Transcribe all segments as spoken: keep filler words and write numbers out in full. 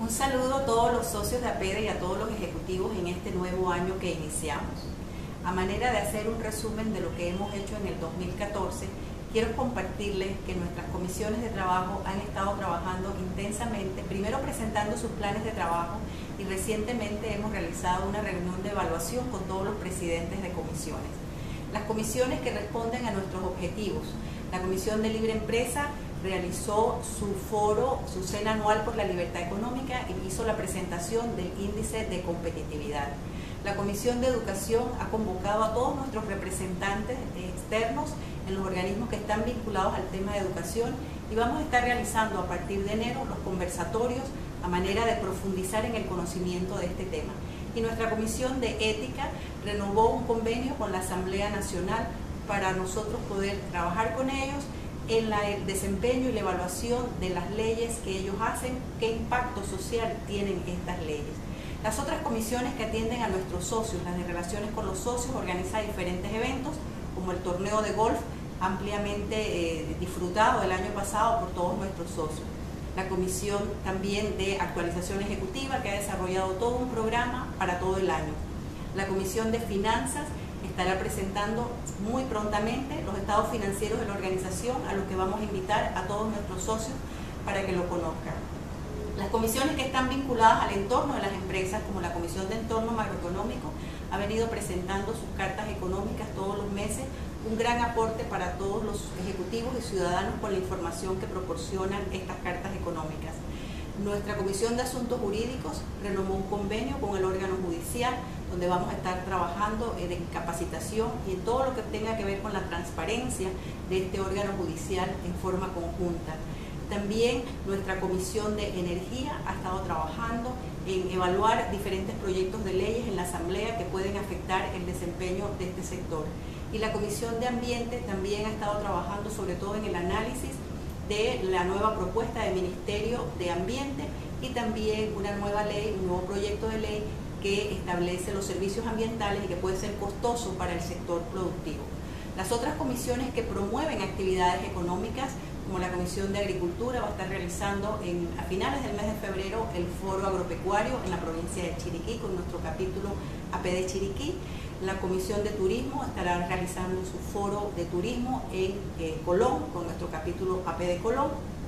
Un saludo a todos los socios de APEDE y a todos los ejecutivos en este nuevo año que iniciamos. A manera de hacer un resumen de lo que hemos hecho en el dos mil catorce, quiero compartirles que nuestras comisiones de trabajo han estado trabajando intensamente, primero presentando sus planes de trabajo y recientemente hemos realizado una reunión de evaluación con todos los presidentes de comisiones. Las comisiones que responden a nuestros objetivos. La Comisión de Libre Empresa realizó su foro, su cena anual por la libertad económica y hizo la presentación del índice de competitividad. La Comisión de Educación ha convocado a todos nuestros representantes externos en los organismos que están vinculados al tema de educación y vamos a estar realizando a partir de enero los conversatorios a manera de profundizar en el conocimiento de este tema. Y nuestra Comisión de Ética renovó un convenio con la Asamblea Nacional para nosotros poder trabajar con ellos en la, el desempeño y la evaluación de las leyes que ellos hacen, qué impacto social tienen estas leyes. Las otras comisiones que atienden a nuestros socios, las de relaciones con los socios, organizan diferentes eventos, como el torneo de golf, ampliamente eh, disfrutado el año pasado por todos nuestros socios. La comisión también de actualización ejecutiva, que ha desarrollado todo un programa para todo el año. La comisión de finanzas estará presentando muy prontamente los estados financieros de la organización, a los que vamos a invitar a todos nuestros socios para que lo conozcan. Las comisiones que están vinculadas al entorno de las empresas, como la Comisión de Entorno Macroeconómico, ha venido presentando sus cartas económicas todos los meses, un gran aporte para todos los ejecutivos y ciudadanos con la información que proporcionan estas cartas económicas. Nuestra Comisión de Asuntos Jurídicos renovó un convenio con el órgano judicial, donde vamos a estar trabajando en capacitación y en todo lo que tenga que ver con la transparencia de este órgano judicial en forma conjunta. También nuestra Comisión de Energía ha estado trabajando en evaluar diferentes proyectos de leyes en la Asamblea que pueden afectar el desempeño de este sector. Y la Comisión de Ambiente también ha estado trabajando sobre todo en el análisis de la nueva propuesta del Ministerio de Ambiente y también una nueva ley, un nuevo proyecto de ley que establece los servicios ambientales y que puede ser costoso para el sector productivo. Las otras comisiones que promueven actividades económicas, como la Comisión de Agricultura, va a estar realizando en, a finales del mes de febrero el foro agropecuario en la provincia de Chiriquí con nuestro capítulo APEDE Chiriquí. La Comisión de Turismo estará realizando su foro de turismo en eh, Colón con nuestro capítulo APEDE Colón.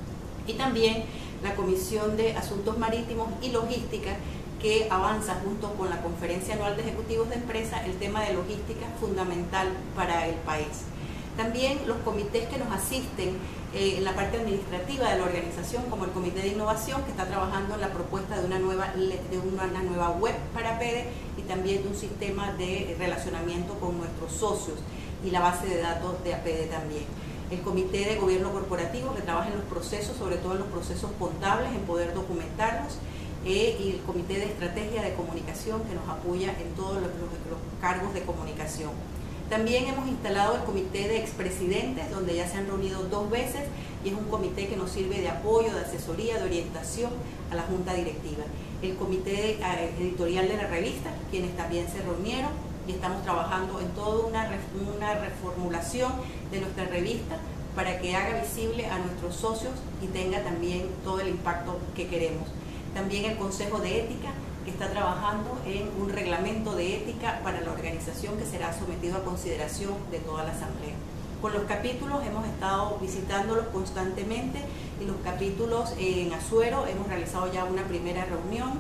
Y también la Comisión de Asuntos Marítimos y Logística, que avanza junto con la Conferencia Anual de Ejecutivos de Empresa el tema de logística fundamental para el país. También los comités que nos asisten eh, en la parte administrativa de la organización, como el Comité de Innovación, que está trabajando en la propuesta de una nueva, de una, una nueva web para APEDE y también de un sistema de relacionamiento con nuestros socios y la base de datos de APEDE también. El Comité de Gobierno Corporativo, que trabaja en los procesos, sobre todo en los procesos contables, en poder documentarlos, eh, y el Comité de Estrategia de Comunicación, que nos apoya en todos los, los, los cargos de comunicación. También hemos instalado el Comité de Expresidentes, donde ya se han reunido dos veces y es un comité que nos sirve de apoyo, de asesoría, de orientación a la Junta Directiva. El Comité Editorial de la revista, quienes también se reunieron y estamos trabajando en toda una, una reformulación de nuestra revista para que haga visible a nuestros socios y tenga también todo el impacto que queremos. También el Consejo de Ética, que está trabajando en un reglamento de ética para la organización que será sometido a consideración de toda la Asamblea. Con los capítulos hemos estado visitándolos constantemente y los capítulos en Azuero hemos realizado ya una primera reunión,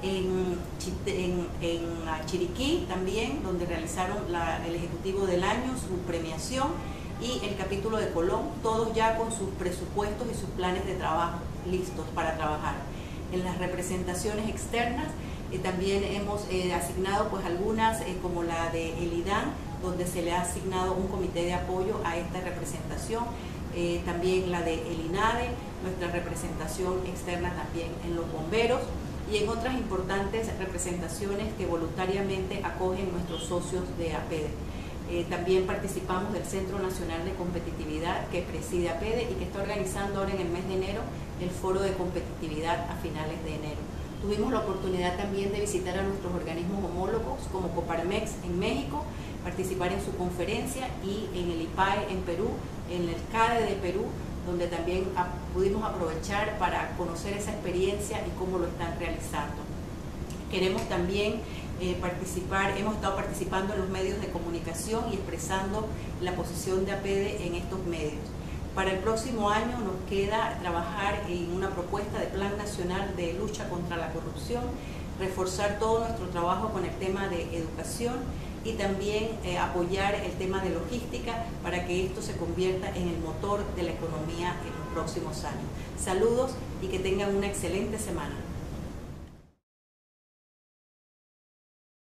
en, en, en Chiriquí también, donde realizaron la, el Ejecutivo del Año, su premiación, y el capítulo de Colón, todos ya con sus presupuestos y sus planes de trabajo listos para trabajar. En las representaciones externas eh, también hemos eh, asignado pues algunas eh, como la de el IDAN, donde se le ha asignado un comité de apoyo a esta representación, eh, también la de el INADE, nuestra representación externa también en los bomberos y en otras importantes representaciones que voluntariamente acogen nuestros socios de APEDE. Eh, también participamos del Centro Nacional de Competitividad que preside APEDE y que está organizando ahora en el mes de enero el Foro de Competitividad a finales de enero. Tuvimos la oportunidad también de visitar a nuestros organismos homólogos como Coparmex en México, participar en su conferencia y en el I P A E en Perú, en el CADE de Perú, donde también pudimos aprovechar para conocer esa experiencia y cómo lo están realizando. Queremos también eh, participar, hemos estado participando en los medios de comunicación y expresando la posición de APEDE en estos medios. Para el próximo año nos queda trabajar en una propuesta de Plan Nacional de Lucha contra la Corrupción, reforzar todo nuestro trabajo con el tema de educación y también eh, apoyar el tema de logística para que esto se convierta en el motor de la economía en los próximos años. Saludos y que tengan una excelente semana.